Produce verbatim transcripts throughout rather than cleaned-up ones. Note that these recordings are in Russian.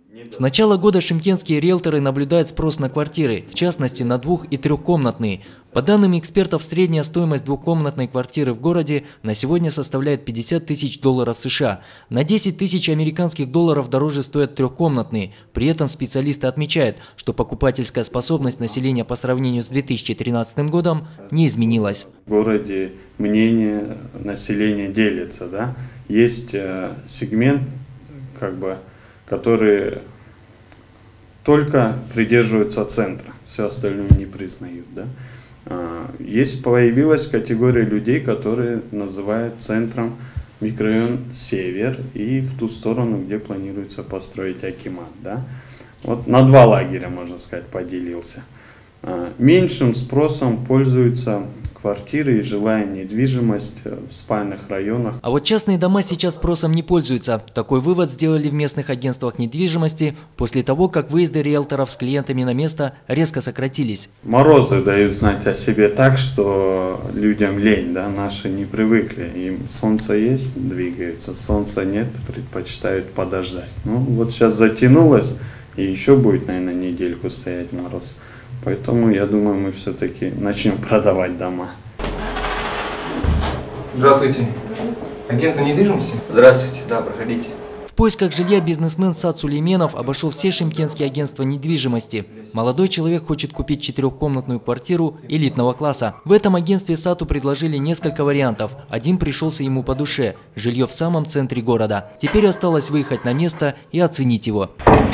С начала года шымкентские риэлторы наблюдают спрос на квартиры, в частности на двух- и трехкомнатные. По данным экспертов, средняя стоимость двухкомнатной квартиры в городе на сегодня составляет пятьдесят тысяч долларов США. На десять тысяч американских долларов дороже стоят трехкомнатные. При этом специалисты отмечают, что покупательская способность населения по сравнению с две тысячи тринадцатым годом не изменилась. В городе мнение населения делится, да? Есть э, сегмент, как бы, который только придерживается центра, все остальное не признают, да? Есть, появилась категория людей, которые называют центром микрорайон Север и в ту сторону, где планируется построить акимат. Да? Вот на два лагеря, можно сказать, поделился. Меньшим спросом пользуются квартиры и жилая недвижимость в спальных районах. А вот частные дома сейчас спросом не пользуются. Такой вывод сделали в местных агентствах недвижимости после того, как выезды риэлторов с клиентами на место резко сократились. Морозы дают знать о себе так, что людям лень, да, наши не привыкли. Им солнце есть, двигаются, солнца нет, предпочитают подождать. Ну вот сейчас затянулось и еще будет, наверное, недельку стоять мороз. Поэтому, я думаю, мы все-таки начнем продавать дома. Здравствуйте. Агентство недвижимости? Здравствуйте, да, проходите. В поисках жилья бизнесмен Сад Сулейменов обошел все шымкентские агентства недвижимости. Молодой человек хочет купить четырехкомнатную квартиру элитного класса. В этом агентстве Саду предложили несколько вариантов. Один пришелся ему по душе – жилье в самом центре города. Теперь осталось выехать на место и оценить его.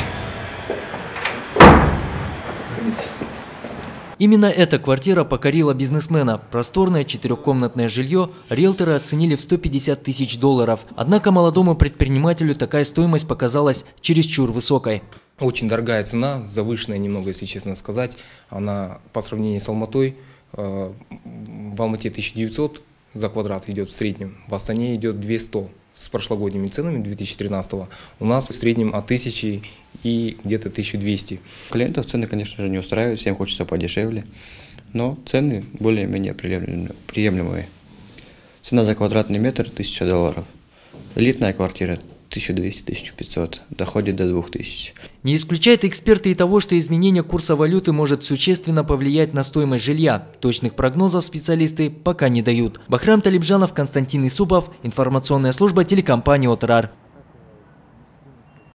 Именно эта квартира покорила бизнесмена. Просторное четырехкомнатное жилье риэлторы оценили в сто пятьдесят тысяч долларов. Однако молодому предпринимателю такая стоимость показалась чересчур высокой. Очень дорогая цена, завышенная немного, если честно сказать. Она по сравнению с Алматой, э, в Алмате тысяча девятьсот за квадрат идет в среднем, в Астане идет две тысячи сто. С прошлогодними ценами две тысячи тринадцатого у нас в среднем от тысячи и где-то тысяча двести. Клиентов цены, конечно же, не устраивают, всем хочется подешевле, но цены более-менее приемлемые. Цена за квадратный метр тысяча долларов. Элитная квартира тысяча двести — тысяча пятьсот, доходит до двух тысяч. Не исключают эксперты и того, что изменение курса валюты может существенно повлиять на стоимость жилья. Точных прогнозов специалисты пока не дают. Бахрам Талибжанов, Константин Исупов, информационная служба телекомпании ОТРАР.